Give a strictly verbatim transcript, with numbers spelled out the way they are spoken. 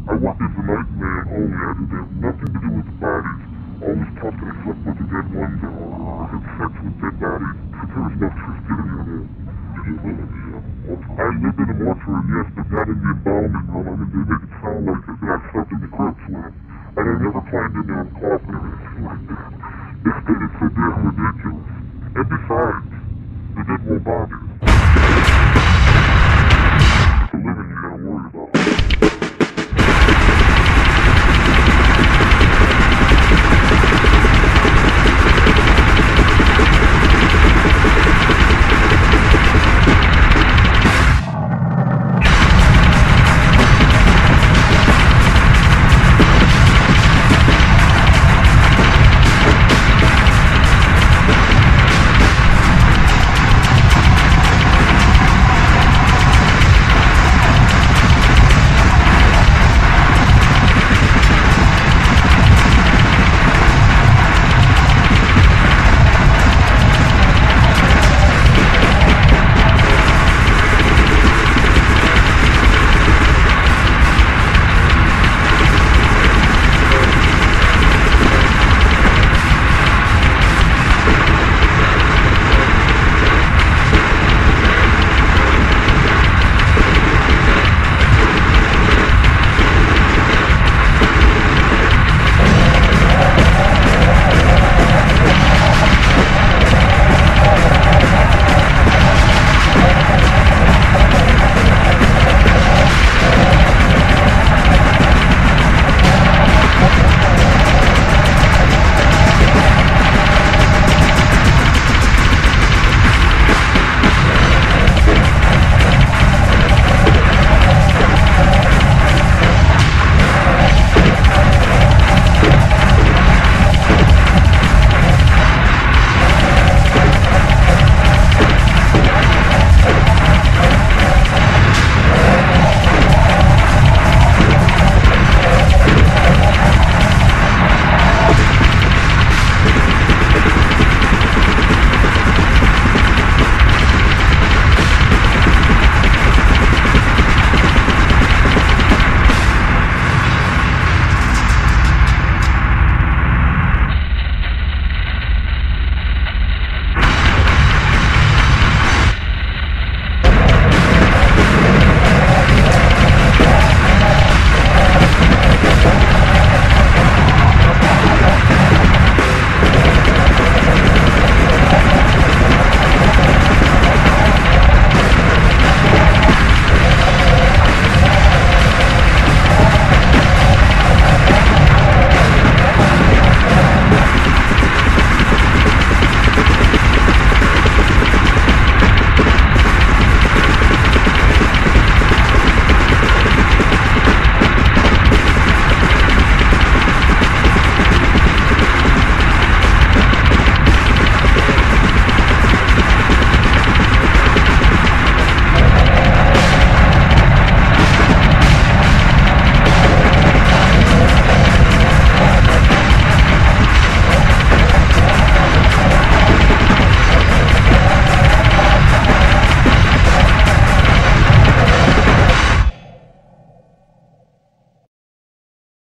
I worked as a nightman only. I did have nothing to do with the bodies. Always talked and slept with the dead ones or had sex with dead bodies. So there was no security at all. You live in the uh, mortuary? I lived in a mortuary, yes, but not in the embalming room. I mean, they make it sound like that I slept in the crypts with them. And I never climbed in there and coffin or anything like that. It's, it's so damn ridiculous. And besides, they did more bodies.